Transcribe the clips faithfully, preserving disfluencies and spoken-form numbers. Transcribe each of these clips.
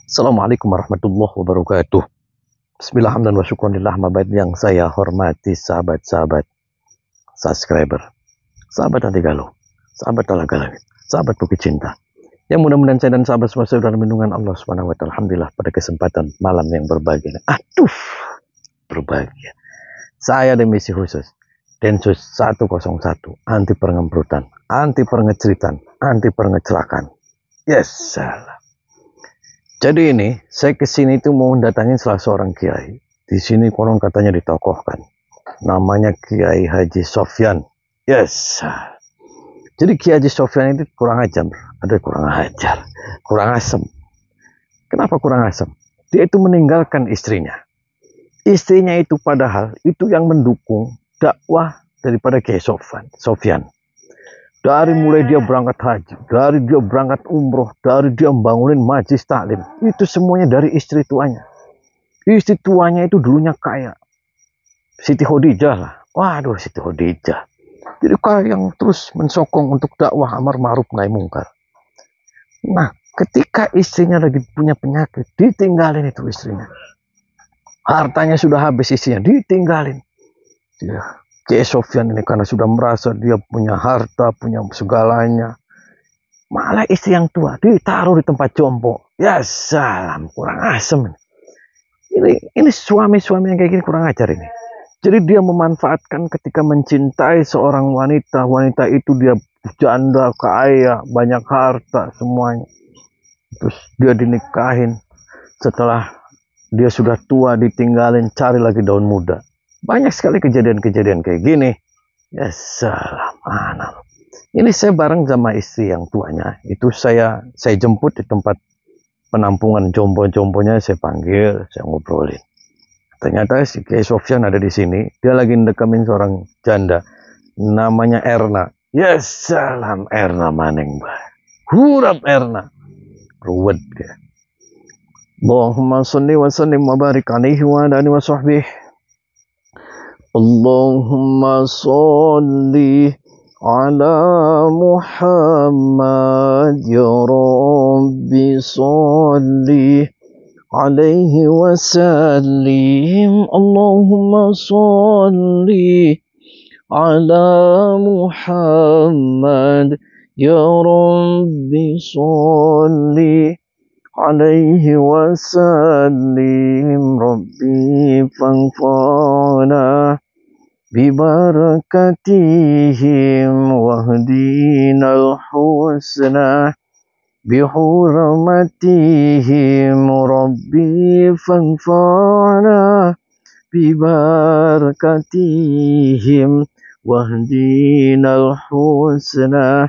Assalamualaikum warahmatullahi wabarakatuh. Bismillahirrahmanirrahim wa syukurillah mabad yang saya hormati sahabat-sahabat subscriber, sahabat anti galau, sahabat talaga langit, sahabat bukit cinta. Yang mudah-mudahan saya dan sahabat semua dalam lindungan Allah Subhanahu wa taala. Alhamdulillah pada kesempatan malam yang berbahagia. Aduh, berbahagia. Saya ada misi khusus. Densus seratus satu anti pengemburutan, anti pengeceritan, anti pengecelakan. Yes, salah. Jadi ini, saya kesini itu mau datangin salah seorang kiai. Di sini konon katanya ditokohkan. Namanya Kiai Haji Sofyan. Yes. Jadi Kiai Haji Sofyan itu kurang ajar. Ada kurang ajar. Kurang asem. Kenapa kurang asem? Dia itu meninggalkan istrinya. Istrinya itu padahal itu yang mendukung dakwah daripada Kiai Sofyan. Sofyan. Dari mulai dia berangkat haji, dari dia berangkat umroh, dari dia membangunin majlis taklim, itu semuanya dari istri tuanya. Istri tuanya itu dulunya kaya, Siti Khadijah lah. Waduh, Siti Khadijah. Jadi kaya yang terus mensokong untuk dakwah amar ma'ruf nahi mungkar. Nah, ketika istrinya lagi punya penyakit, ditinggalin itu istrinya. Hartanya sudah habis istrinya, ditinggalin. Dia. Kiai Sofyan ini karena sudah merasa dia punya harta, punya segalanya. Malah istri yang tua ditaruh di tempat jompo. Ya salam, kurang asem. Ini ini suami-suami yang kayak gini kurang ajar ini. Jadi dia memanfaatkan ketika mencintai seorang wanita. Wanita itu dia janda, kaya, banyak harta, semuanya. Terus dia dinikahin. Setelah dia sudah tua ditinggalin, cari lagi daun muda. Banyak sekali kejadian-kejadian kayak gini. Ya salam anak. Ini saya bareng sama istri yang tuanya. Itu saya saya jemput di tempat penampungan jompo-jomponya. Saya panggil, saya ngobrolin. Ternyata si Kiai Sofyan ada di sini. Dia lagi ndekamin seorang janda. Namanya Erna. Ya salam Erna maneng bah. Hurap Erna. Ruwet dia. Allahumma salli wa sallim wa barik alaihi wa ala alihi wa sahbihi. Allahumma salli ala Muhammad ya Rabbi salli alaihi wa sallim. Allahumma salli ala Muhammad ya Rabbi salli alaihi wa sallim. Rabbi fanfa'na bibarakatihim wahdinal husna bihurmatihim. Rabbi fanfa'na bibarakatihim wahdinal husna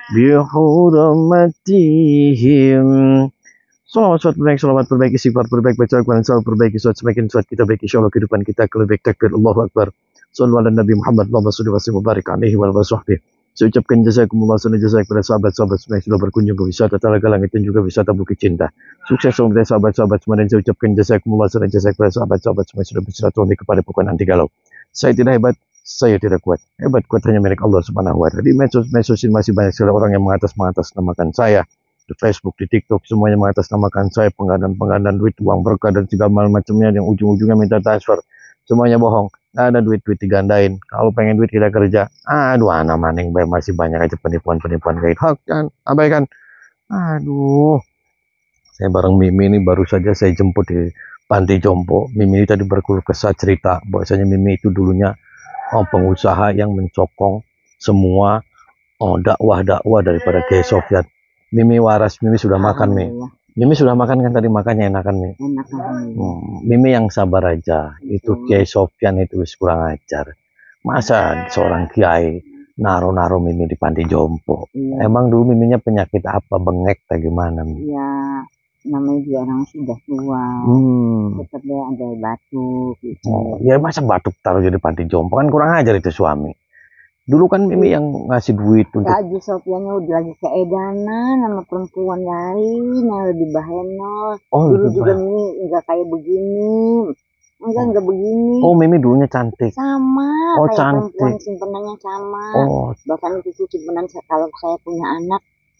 bihurmatihim. Salawat suat berbaik, salawat berbaik, istighfar berbaik, baca Al-Quran salat berbaik, suat semakin suat kita baik, insya Allah kehidupan kita lebih baik. Takbir, Allahu Akbar. Sallu ala Nabi Muhammad, Allahumma salli wa sallim wa barik alaihi wa ala sahbihi. Saya ucapkan jazakumullah khairan jazaa kepada sahabat-sahabat semua yang sudah berkunjung ke wisata Talaga Langit dan juga wisata Bukit Cinta. Sukses untuk sahabat-sahabat semua dan saya ucapkan jazakumullah khairan jazaa kepada sahabat-sahabat semua yang sudah bersilaturahmi kepada Bukan Anti Galau. Saya tidak hebat, saya tidak kuat. Hebat kuat hanya milik Allah Subhanahu wa taala. Di medsos-medsos ini masih banyak sekali orang yang mengatas-mengatasnamakan saya. Di Facebook, di TikTok, semuanya mengatasnamakan saya, penggadaan-penggadaan duit, uang berkah dan segala macamnya yang ujung-ujungnya minta transfer. Semuanya bohong. Nggak ada duit-duit digandain. Kalau pengen duit kita kerja. Aduh, anak maning masih banyak aja penipuan-penipuan kayak hak kan, abaikan. Aduh. Saya bareng Mimi ini baru saja saya jemput di panti jompo. Mimi ini tadi berkeluh kesah cerita bahwasanya Mimi itu dulunya oh, pengusaha yang mencokong semua oh, dakwah-dakwah daripada Kiai Sofyan. Mimi waras, Mimi sudah makan Mi. Mimi sudah makan kan tadi, makannya enakan Mi. Enakan. Hmm, Mimi yang sabar aja. Itu Kiai Sofyan itu kurang ajar. Masa seorang kiai naro-naro Mimi di panti jompo? Iya. Emang dulu Miminya penyakit apa, bengek atau gimana Mi? Iya, namanya juga orang sudah tua. Hmm. Tetap dia ada batuk gitu. Oh, ya masa batuk taruh jadi panti jompo, kan kurang ajar itu suami. Dulu kan Mimi yang ngasih duit untuk Haji Sofyannya udah lagi keedanan sama perempuan lain yang lebih bahaya. Oh, dulu juga bahaya. Mimi enggak kayak begini. Enggak, enggak begini. Oh, Mimi dulunya cantik. Sama, oh, kayak cantik. perempuan simpenannya sama. Oh. Bahkan itu simpenan kalau saya punya anak,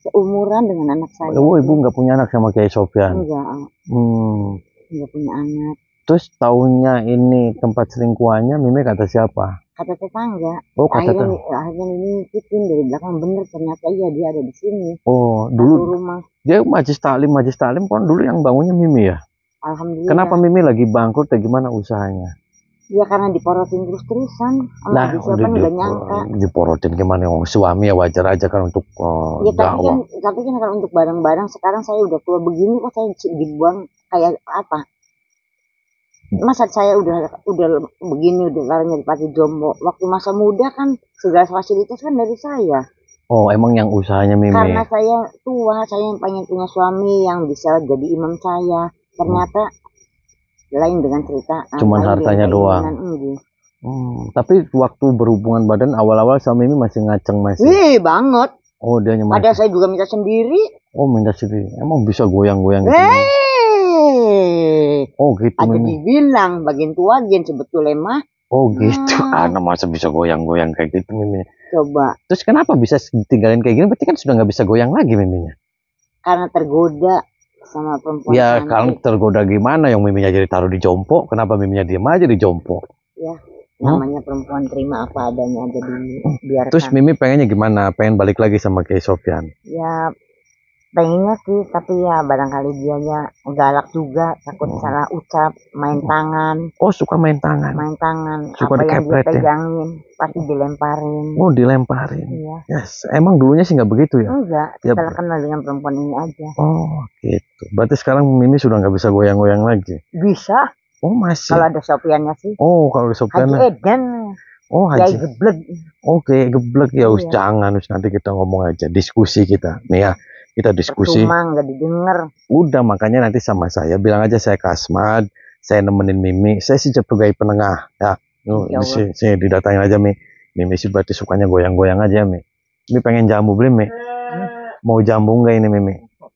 seumuran dengan anak saya. Oh, ibu nggak punya anak sama Kiai Sofyan? Enggak, Hmm. enggak punya anak. Terus tahunya ini tempat selingkuhannya Mimi kata siapa? Kata tetangga. Oh, kata Akhirnya, tetangga. akhirnya ini ngikutin dari belakang, bener ternyata iya dia ada di sini. Oh, Satu dulu rumah. dia majlis taklim, majlis taklim kan dulu yang bangunnya Mimi ya? Alhamdulillah. Kenapa Mimi lagi bangkrut atau gimana usahanya? Ya karena diporotin terus-terusan. Sama Nah, Haji Sofyan udah nggak di- nyangka. diporotin gimana? Oh, suami ya wajar aja kan untuk uh, Ya tapi kan, dakwah. tapi kan kalau untuk barang-barang sekarang saya udah tua begini kok saya dibuang kayak apa? Masa saya udah udah begini udah larinya di Pati Jombo. Waktu masa muda kan segala fasilitas kan dari saya. Oh, emang yang usahanya Mimi? Karena saya tua, saya yang pengen punya suami yang bisa jadi imam saya. Ternyata hmm. lain dengan cerita. Cuman hartanya doang. Enggak. Hmm, tapi waktu berhubungan badan awal-awal sama Mimi masih ngaceng masih. Wih, banget. Oh, dia nyemak. Ada saya juga minta sendiri. Oh, minta sendiri. Emang bisa goyang-goyang gitu? Hey. Oh, gitu. Ada Mimi. dibilang bagian tua gen sebetulnya mah. Oh, gitu. Hmm. Anak masa bisa goyang-goyang kayak gitu Mimi. Coba. Terus kenapa bisa ditinggalin kayak gini? Berarti kan sudah nggak bisa goyang lagi Miminya. Karena tergoda sama perempuan. Ya, cantik. kalau tergoda gimana yang Miminya jadi taruh di jompo? Kenapa Miminya diem aja di jompo? Ya, namanya hmm? perempuan terima apa adanya aja dibiarkan. Terus Mimi pengennya gimana? Pengen balik lagi sama Kiai Sofyan? Ya, pengennya sih, tapi ya barangkali dianya galak juga, takut hmm. salah ucap, main tangan. Oh, suka main tangan? Main tangan. Suka apa yang dia dikepret, pegangin, ya? pasti dilemparin. Oh, dilemparin? Iya. Yes. Emang dulunya sih nggak begitu ya? Enggak, ya, setelah kenal dengan perempuan ini aja. Oh, gitu. Berarti sekarang Mimi sudah nggak bisa goyang-goyang lagi? Bisa. Oh, masih? Kalau ada Sofyannya sih. Oh, kalau ada Sofyannya. Haji Edan. Oh, Haji. Kayak geblek. Oke, okay, geblek ya. Iya. Us, jangan, us, nanti kita ngomong aja. Diskusi kita. Nih ya, kita diskusi. Percuma nggak didengar. Udah, makanya nanti sama saya. Bilang aja saya Kasmad. Saya nemenin Mimi. Saya sih sebagai penengah. Ya, Nuh, di sini, sini didatangin aja, Mi. Mimi sih berarti sukanya goyang-goyang aja, Mi. Mi pengen jambu, beli, Mi. Hmm. Mau jambu nggak ini, Mimi?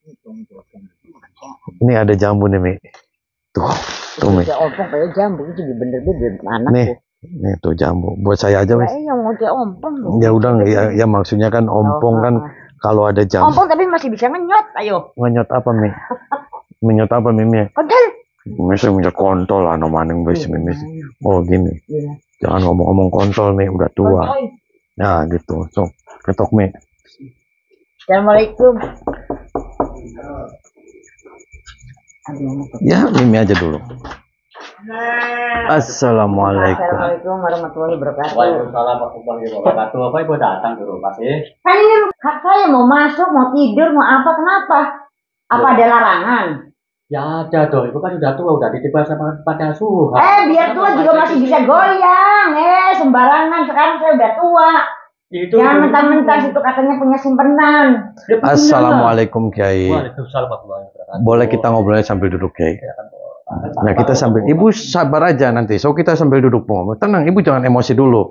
Ini ada jambu nih, Mi. Tuh, tuh, Mi. Ya ompong kayak jambu itu bener-bener anakku. Nih, nih tuh jambu. Buat saya aja, Mas. Ya, yang mau dia ompong. Ya udah, ya, ya maksudnya kan ompong oh, kan uh, kalau ada jambu. Ompong tapi masih bisa ngenyot, ayo. Ngenyot apa, Mi? Menyot apa, Mimi? Kontol. Misal menyot kontol lah, maning besi Mimi. Oh, gini. Iya. Jangan ngomong-ngomong kontol, Mi. Udah tua. Kontol. Nah, gitu. So, ketok, Mi. Assalamualaikum. Ya, Mimi aja dulu. Assalamualaikum. Assalamualaikum warahmatullahi wabarakatuh. Waalaikumsalam warahmatullahi wabarakatuh. Apa ibu datang dulu pasti? Kan ini hak saya mau masuk, mau tidur, mau apa? Kenapa? Apa ya. Ada larangan? Ya ada dong. Ibu kan udah tua, udah ditibas sama pada asuhan. Eh biar tua juga masih bisa goyang. Eh sembarangan. Sekarang saya udah tua. Itu jangan mentang-mentang itu katanya punya simpenan. Assalamualaikum Kiai. Waalaikumsalam warahmatullahi wabarakatuh. Boleh kita ngobrolnya sambil duduk, Kiai? Nah kita sambil, ibu sabar aja nanti. So kita sambil duduk, tenang. Ibu jangan emosi dulu.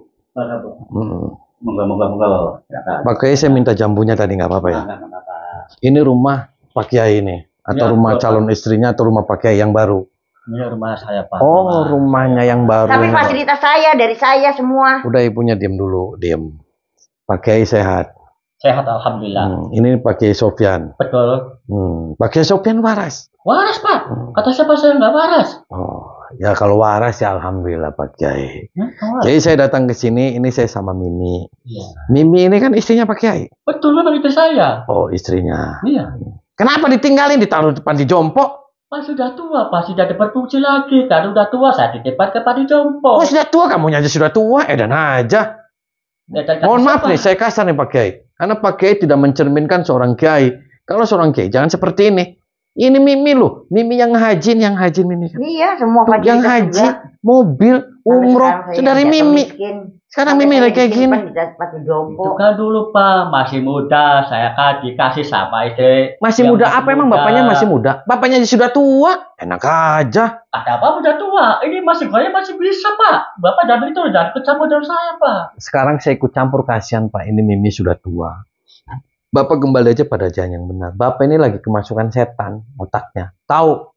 Moga-moga. Pakai saya minta jambunya tadi nggak apa-apa ya. Ini rumah Pak Kiai ini, atau rumah calon istrinya, atau rumah Pak Kiai yang baru. Ini rumah saya Pak. Oh rumahnya yang baru. Tapi fasilitas saya dari saya semua. Udah ibunya diam dulu, diam. Pak Kiai sehat. Sehat alhamdulillah. Hmm, ini Pak Kiai Sofyan. Betul. Hmm, Pak Kiai Sofyan waras. Waras Pak. Kata siapa saya nggak waras? Oh, ya kalau waras ya alhamdulillah Pak Kiai. Hmm, Jadi saya datang ke sini, ini saya sama Mimi. Iya. Mimi ini kan istrinya Pak Kiai. Betul memang istri saya. Oh istrinya. Iya. Kenapa ditinggalin ditaruh depan di jompo? Pak sudah tua, Pak sudah berfungsi lagi. Tadi sudah tua, saya dititipkan ke Pak di jompo. Oh sudah tua, kamu aja sudah tua, edan aja. Ya, mohon maaf nih, saya kasar nih Pak Kiai. Karena Pak Kiai tidak mencerminkan seorang Kiai. Kalau seorang Kiai jangan seperti ini. Ini Mimi loh, Mimi yang hajin, yang hajin Mimi. Iya, semua tuh, yang haji, juga. Mobil, umroh, dari Mimi. Miskin. Sekarang Mimi lagi kayak gini. Itu kan dulu Pak, masih muda, saya kan dikasih sama istri. Masih muda apa muda. Emang bapaknya masih muda? Bapaknya sudah tua, enak aja. Ada apa udah tua? Ini masih goyang masih bisa Pak. Bapak jangan itu, jangan ikut campur dengan saya Pak. Sekarang saya ikut campur, kasihan Pak, ini Mimi sudah tua. Bapak kembali aja pada jalan yang benar. Bapak ini lagi kemasukan setan otaknya. Tahu?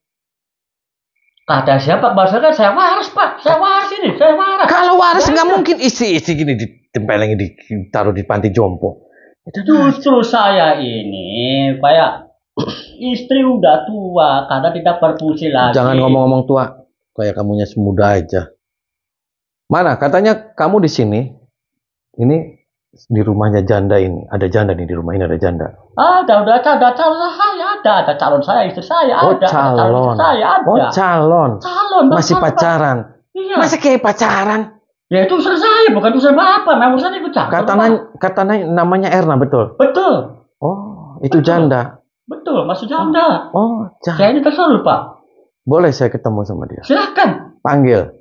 Kata siapa? Bahasanya saya waras Pak. Saya waras ini. Saya waras. Kalau waras nggak mungkin isi-isi gini ditempelin, ditaruh di panti jompo. Justru saya ini kayak istri udah tua karena tidak berfungsi lagi. Jangan ngomong-ngomong tua, kayak kamunya semuda aja. Mana? Katanya kamu di sini. Ini di rumahnya janda ini. Ada janda nih di rumah ini, ada janda. Ada, udah ada, ada calon saya, ada, ada calon saya, istri saya, Oh, ada, ada calon calon. istri saya, ada. Oh, calon. Calon, Masih Bapak. pacaran. Iya. Masih kayak pacaran. Ya itu urusan saya, bukan urusan Bapak. Nah, urusan ikut campur. Katanya, Pak. katanya namanya Erna, betul? Betul, Oh, itu Betul. janda. betul, masih janda. Oh, janda. Saya ini tersuruh, Pak. Boleh saya ketemu sama dia? Silakan. Panggil.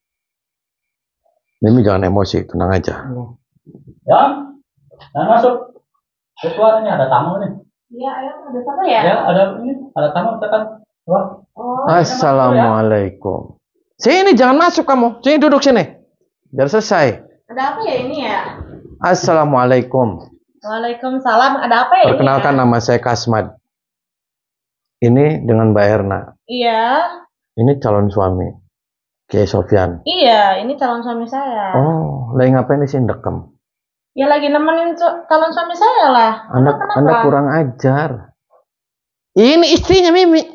Mimi jangan emosi, tenang aja. Ya, nah masuk. Ketua ini ada tamu nih. Iya, ayo ada siapa ya? Ya, ada ini, ada tamu tekan. Wah, Oh, Assalamualaikum. Sini, jangan masuk kamu. Sini, duduk sini. Biar selesai. ada apa ya ini ya? Assalamualaikum. Waalaikumsalam. Ada apa ya Perkenalkan, ini nama saya Kasmat. Ini dengan Mbak Erna. ya? Iya. Ini calon suami. Kiai Sofyan. Iya, ini calon suami saya. Oh, lagi ngapain di sini dekem? Ya lagi nemenin cu- calon suami saya lah. Anak Kenapa? Anda kurang ajar. Ini istrinya Mimi.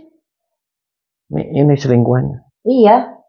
Ini, ini selingkuhannya. Iya.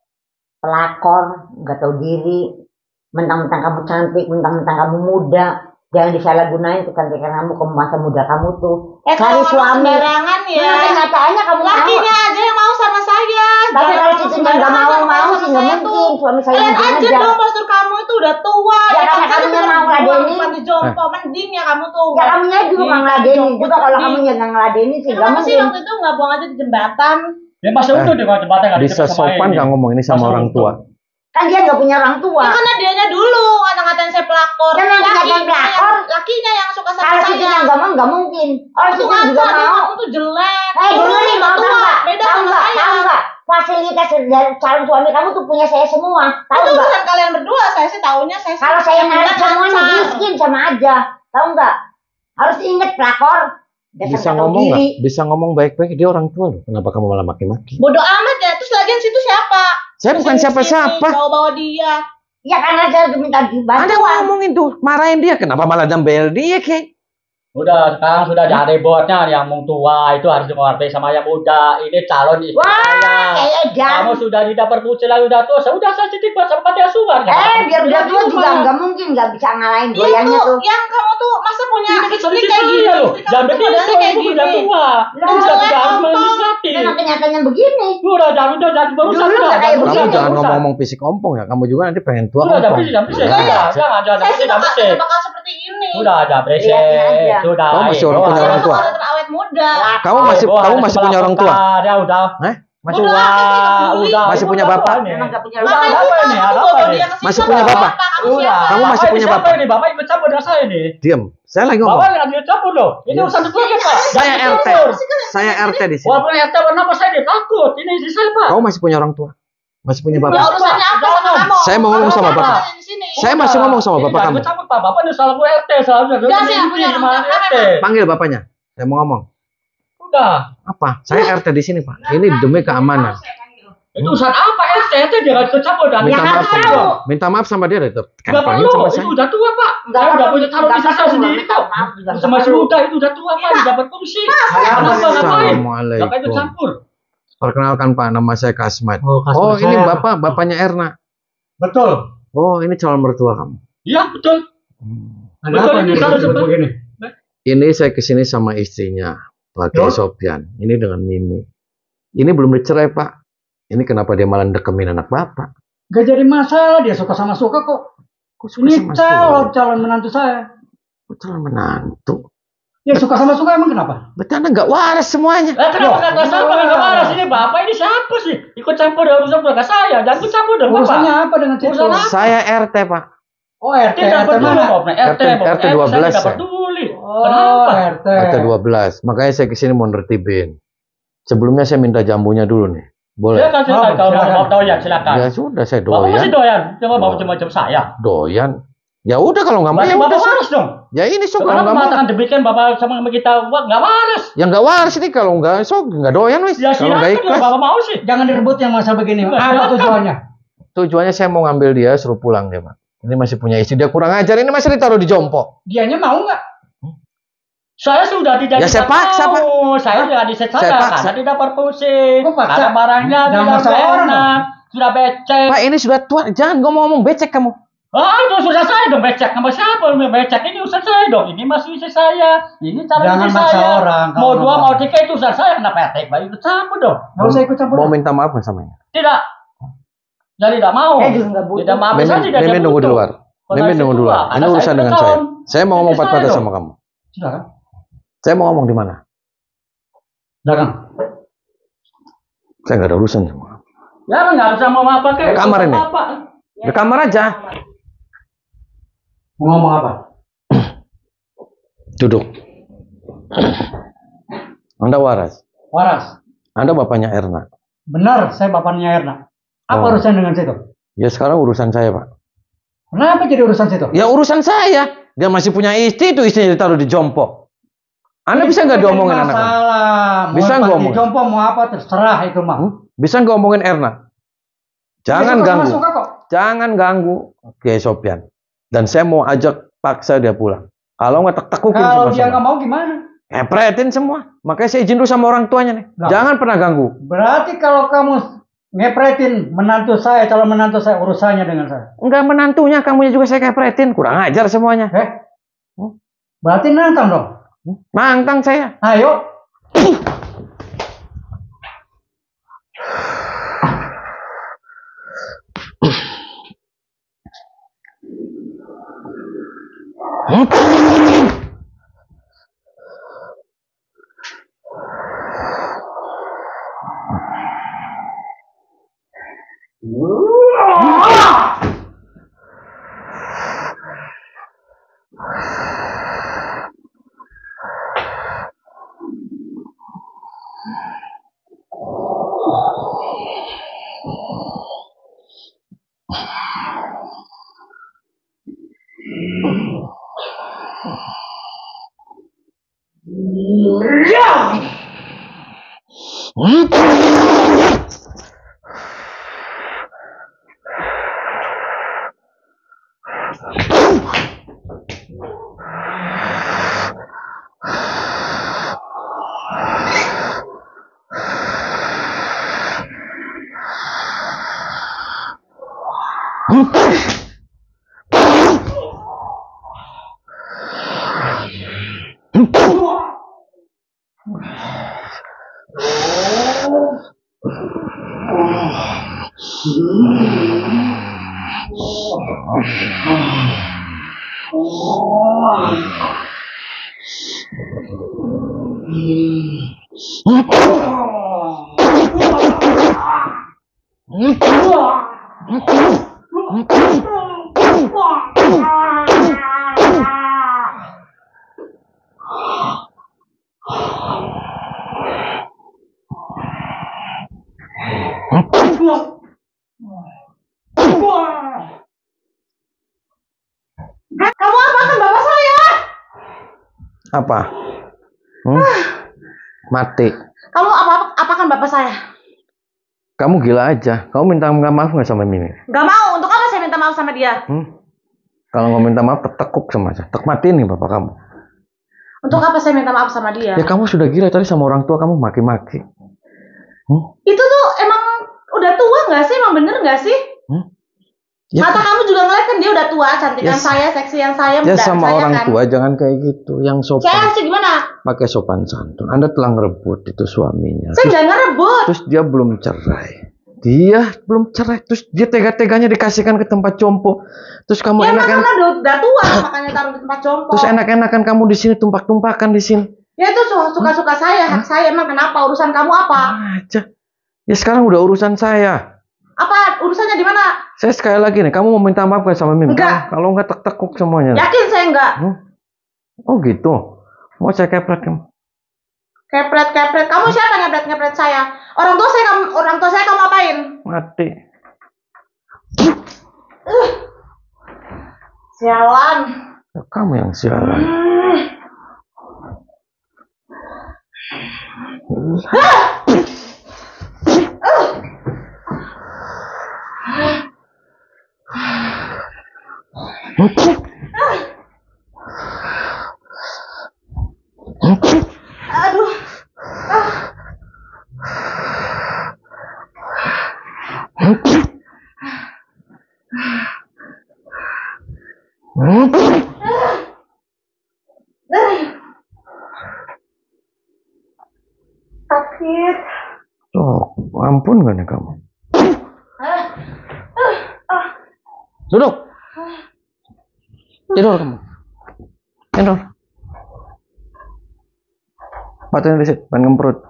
Pelakor, nggak tahu diri. Mentang-mentang kamu cantik, mentang-mentang kamu muda. Jangan disalahgunain kecantikan kamu ke masa muda kamu tuh. Eh, Cari kalau suami. sembarangan ya. Nyatanya kamu Lakinya aja yang mau sama saya. Tapi Jangan kalau ngomong cicinya nggak sembarangan mau kalau mau sama sih nggak saya mungkin. tuh. Suami saya Lihat mungkin aja aja. dong, postur kamu itu udah tua. Ya, karena kan kamunya saya mau udah tua, ngeladenin. bukan di jompo, mending ya kamu tuh. Ya kamunya juga nggak ngeladenin juga kalau kamu nggak ngeladenin sih nggak Kenapa sih mungkin. waktu itu nggak buang aja di jembatan? ya masih Eh, utuh di jembatan nggak Bisa dijemput sama sopan ini. nggak ngomong ini sama Masuk orang untuk. tua? Kan dia nggak punya orang tua. Ya karena dianya dulu ngata-ngatain saya pelakor. Kan yang ngatain Lakinya pelakor. yang- Lakinya yang suka sama Kalau saya. cicinya nggak mau nggak mungkin. Orang Itu cicinya ngaca, juga dia mau. kamu tuh jelek. Eh dulu nih mau tahu nggak? Beda Tahu sama nggak? saya. Tahu nggak? Fasilitas dari calon suami kamu tuh punya saya semua. Tahu Itu nggak? urusan kalian berdua, saya sih taunya saya sih Kalau saya yang narik bilang semuanya lancar. miskin sama aja. Tahu nggak? Harus inget pelakor. Dasar Bisa nggak tahu ngomong diri. nggak? Bisa ngomong baik-baik. Dia orang tua loh. Kenapa kamu malah maki-maki? Bodoh amat ya. Terus lagian situ siapa? Saya bukan Kesini-sini, siapa-siapa. bawa-bawa dia. Ya karena saya minta Anda bantuan. ngomongin tuh, marahin dia. Kenapa malah jambel dia, Kay? Udah sekarang sudah jadi botnya yang mau tua itu harus mengerti sama yang muda. Ini calon istri Wah, saya. kayak jam. Kamu sudah tidak berfungsi lagi udah tua. Sudah saya titip buat sama panti asuhan. Eh, biar udah tua juga nggak mungkin nggak bisa ngalahin Iya goyangnya tuh, tuh. yang kamu tuh masa punya Ini kan istri istri kayak gini? saya loh. Istri kamu Jangan tuh begitu. modelnya kayak Ibu udah gini. tua. Lah, Sudah jelek, tidak harus ompong. menikmati. Memang kenyataannya begini. Udah jangan udah jangan berusaha. Dulu Udah nggak kayak jangan Kamu begini. berusaha, jangan berusaha. ngomong-ngomong fisik ompong ya. Kamu juga nanti pengen tua Udah jangan ompong. berisik, jangan berisik. Ya. Udah, jangan jangan Saya sih berisik, jangan bakal, berisik. bakal seperti ini. Udah jangan berisik. Lihatin aja. Sudah. Kamu masih ayo, orang punya keluar. orang tua. Saya tetap awet muda. Kamu masih Oh, kamu ada masih punya orang tua? sebelah Ya udah. Hah? Masih Udah, Udah, aku udah. tidak Masih Ibu punya udah bapak? tua nih. Memang nggak punya Udah, orang ada tua. apa ini? Ada apa ini? Masih punya bapak? Kamu Udah. siapa? Kamu masih Bapak punya ini siapa bapak? ini? Bapak ikut campur dengan saya nih. Diam. Saya lagi ngomong. Bapak nggak ikut campur loh. Ini Iya. urusan keluarga Pak. Saya Jangan R T. campur. Saya R T di sini. Walaupun R T bernama saya dia takut. Ini istri saya Pak. Kamu masih punya orang tua? Masih punya Ya bapak? urusannya apa sama kamu? Saya mau ngomong sama Kamu bapak. ada di sini. Saya masih ngomong sama Ini bapak jangan kamu. ikut campur Pak. Bapak ini salah gue R T. Salah gue. Enggak sih, aku punya orang tua. R T. Panggil bapaknya. Saya mau ngomong. Udah. Apa? Saya R T di sini, Pak. Ini demi keamanan. Itu urusan apa R T? R T dia nggak ikut campur dan Minta Ya, maaf kan sama tahu. dia. Minta maaf sama dia deh. Nggak Kampangin perlu. sama Itu saya. udah tua Pak. Nggak Saya udah perlu. punya calon Nggak istri saya perlu. sendiri Minta kok. maaf juga nggak Masih perlu. muda itu udah tua Pak. Tidak berfungsi. Kenapa ngapain? Ngapain ikut Assalamualaikum. campur? Perkenalkan Pak, nama saya Kasmat. Oh, Oh, ini Bapak, bapaknya Erna. Betul. Oh, ini calon mertua kamu. Iya betul. Hmm. Betul ini kalau seperti ini. Ini saya kesini sama istrinya, Pak Kiai Sofyan. Ini dengan Mimi. Ini belum dicerai, Pak. Ini kenapa dia malah dekemin anak Bapak? Gak jadi masalah, dia suka sama suka kok. Kok suka Ini sama calon suka? calon menantu saya. Kok calon menantu? Ya suka sama suka emang kenapa? Berarti Anda nggak waras semuanya. Eh, kenapa kata saya pakai nggak waras ini Bapak ini siapa sih? Ikut campur dalam urusan keluarga saya. Jangan ikut campur dong Urusannya Bapak. apa dengan situ? Urusan apa? Saya R T, Pak. Oh R T, Tidak R T peduli mana? Bapak. R T, R T Bapak. R T dua belas, Saya tidak ya? peduli. Oh Kenapa? R T. R T dua belas. Makanya saya kesini mau nertibin. Sebelumnya saya minta jambunya dulu nih. Boleh? Silakan, silakan. Oh, Kalau mau silakan. mau doyan silakan. Ya sudah, saya Bapak masih doyan. doyan. Coba bawa Oh. macam-macam saya. Doyan. Ya udah kalau nggak mau Berarti ya Bapak udah. waras dong. Ya ini so kalau Kalau nggak mau. mengatakan demikian Bapak sama sama kita wah, nggak waras. Ya nggak waras ini kalau nggak so nggak doyan wis. Ya Kalau nggak silakan kalau ikhlas. Bapak mau sih. Jangan direbut yang masalah begini. Enggak, Apa silakan. tujuannya? Tujuannya saya mau ngambil dia suruh pulang dia, Pak. Ini masih punya istri, dia kurang ajar, ini masih ditaruh di jompo. Dianya mau nggak? Saya sudah tidak Ya, saya bisa paksa, Pak. mau. Saya sudah diset Saya saya paksa. karena tidak perpusing. Kok paksa? Karena barangnya Jangan tidak masalah orang, enak, sudah becek. Pak, ini sudah tua. Jangan ngomong-ngomong becek kamu. Ah, itu susah saya dong becek. Nama siapa yang becek? Ini usaha saya dong. Ini masih usaha saya. Ini cara Jangan usaha maksa saya. orang, kalau Mau dua ngomong. mau tiga itu usaha saya. Kenapa ya? Baik itu campur dong. Nggak usah ikut campur. Mau minta maaf nggak sama ini? Tidak. Jadi tidak mau. Eh, juga nggak butuh. Tidak maaf saya Mimin, tidak Mimin nunggu di butuh. luar. Kalau Mimin saya nunggu di dua, luar. karena Ini saya urusan sudah dengan saya. calon. Saya mau Ini ngomong saya empat-empat dong. sama kamu. Silakan. Saya mau ngomong di mana? Silakan. Saya nggak ada urusan sama kamu. Ya nggak bisa mau apa kek. Kamar ini. Apa? Di kamar aja. Mau ngomong apa? Duduk. Anda waras. Waras. Anda bapaknya Erna. Benar, saya bapaknya Erna. Apa Oh. urusan dengan situ? Ya sekarang urusan saya, Pak. Kenapa jadi urusan situ? Ya urusan saya. Dia masih punya istri, itu istrinya ditaruh di jompo. Anda bisa nggak diomongin anak kamu? Masalah. Bisa nggak ngomong? omongin? Jompo mau apa terserah itu mah. Hmm? Bisa nggak ngomongin Erna? Jangan Dia suka ganggu. sama suka kok. Jangan ganggu Kiai Sopyan. Dan saya mau ajak paksa dia pulang. Kalau nggak tek-tekukin Kalau semua. dia nggak sama. mau gimana? Ngepretin semua. Makanya saya izin dulu sama orang tuanya nih. Nah. Jangan pernah ganggu. Berarti kalau kamu ngepretin menantu saya, calon menantu saya, urusannya dengan saya. Enggak menantunya, kamunya juga saya kepretin. Kurang ajar semuanya. Eh? Berarti nantang dong. Nantang saya. Ayo. Kamu apakan bapak saya? Apa? Hmm? Mati. Kamu apa apakan bapak saya? Kamu gila aja. Kamu minta maaf nggak sama Mimi? Gak mau. Untuk apa saya minta maaf sama dia? Hmm? Kalau nggak minta maaf, tekuk sama aja. Tek matiin nih bapak kamu. Untuk apa saya minta maaf sama dia? Ya kamu sudah gila tadi sama orang tua kamu maki-maki. Hmm? Itu tuh emang udah tua nggak sih? Emang bener nggak sih? Hmm? Ya, Mata kamu juga ngeliat kan dia udah tua, cantikan Yes. saya, seksi yang saya, ya muda sama saya orang kan. tua jangan kayak gitu. Yang Saya sopan. harus gimana? Pakai sopan santun. Anda telah ngerebut itu suaminya. Saya Terus, nggak ngerebut. terus dia belum cerai. Dia belum cerai. Terus dia tega-teganya dikasihkan ke tempat jompo. Terus kamu Ya emang enak-enak. karena udah, udah tua makanya taruh di tempat jompo. Terus enak-enakan kamu di sini tumpak-tumpakan di sini. Ya itu su- suka-suka saya, hak saya. Emang kenapa? Urusan kamu apa? Aja. Ya sekarang udah urusan saya. Apa urusannya di mana? Saya sekali lagi nih, kamu mau minta maaf gak sama Mim? Enggak. Kalau- Kalau nggak tek-tekuk semuanya. Yakin saya enggak. Hmm? Oh gitu. Mau saya kepret kamu? Kepret kepret. Kamu siapa ngepret ngepret saya? Orang tua saya kamu orang tua saya kamu apain? Mati. Sialan. Ya, kamu yang sialan. Sakit. Oh, ampun gak nih kamu? Duduk. Tidur kamu. Tidur. Matinya di situ, pengen ngemprut.